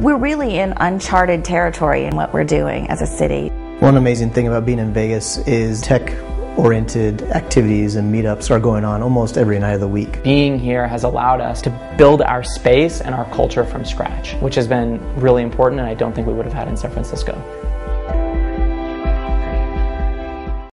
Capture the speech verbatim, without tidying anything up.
We're really in uncharted territory in what we're doing as a city. One amazing thing about being in Vegas is tech-oriented activities and meetups are going on almost every night of the week. Being here has allowed us to build our space and our culture from scratch, which has been really important, and I don't think we would have had in San Francisco.